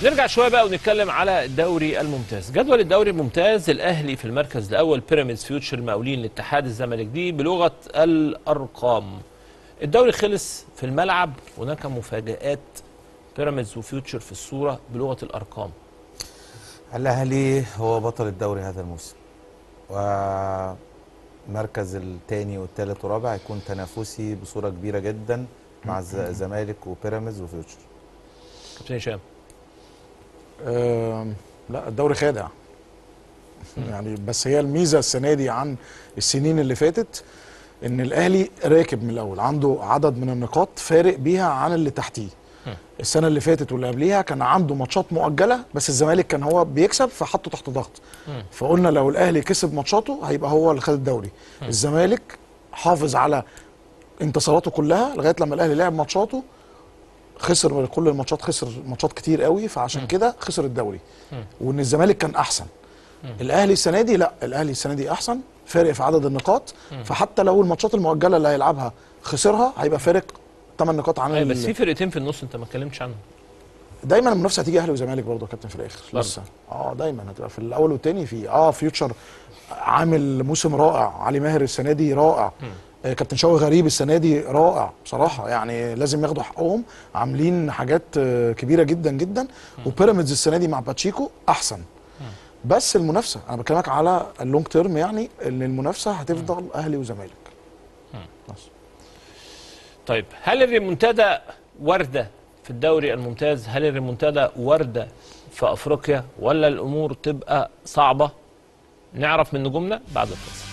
نرجع شويه بقى ونتكلم على الدوري الممتاز. جدول الدوري الممتاز: الاهلي في المركز الاول، بيراميدز، فيوتشر، المقاولين، الاتحاد، الزمالك. دي بلغه الارقام. الدوري خلص في الملعب. هناك مفاجآت. بيراميدز وفيوتشر في الصوره بلغه الارقام. الاهلي هو بطل الدوري هذا الموسم، ومركز الثاني والثالث والرابع هيكون تنافسي بصوره كبيره جدا مع الزمالك وبيراميدز وفيوتشر. كابتن هشام. لا، الدوري خادع يعني. بس هي الميزه السنه دي عن السنين اللي فاتت ان الاهلي راكب من الاول، عنده عدد من النقاط فارق بيها عن اللي تحتيه. السنه اللي فاتت واللي قبليها كان عنده ماتشات مؤجله، بس الزمالك كان هو بيكسب فحطه تحت ضغط. فقلنا لو الاهلي كسب ماتشاته هيبقى هو اللي خد الدوري. الزمالك حافظ على انتصاراته كلها لغايه لما الاهلي لعب ماتشاته، خسر كل الماتشات، خسر ماتشات كتير قوي، فعشان كده خسر الدوري. وان الزمالك كان احسن. الاهلي السنه دي لا، الاهلي السنه دي احسن، فارق في عدد النقاط. فحتى لو الماتشات المؤجله اللي هيلعبها خسرها هيبقى فارق 8 نقاط عن بس في فرقتين في النص انت ما اتكلمتش عنهم. دايما المنافسه هتيجي اهلي وزمالك برضه يا كابتن في الاخر لسه. دايما هتبقى في الاول والثاني. في فيوتشر عامل موسم رائع، علي ماهر السنه دي رائع، كابتن شوقي غريب السنه دي رائع بصراحه، يعني لازم ياخدوا حقهم، عاملين حاجات كبيره جدا جدا. وبيراميدز السنه دي مع باتشيكو احسن. بس المنافسه انا بكلمك على اللونج تيرم، يعني ان المنافسه هتفضل اهلي وزمالك. بس طيب، هل الريمونتادا ورده في الدوري الممتاز؟ هل الريمونتادا ورده في افريقيا؟ ولا الامور تبقى صعبه؟ نعرف من نجومنا بعد الفاصل.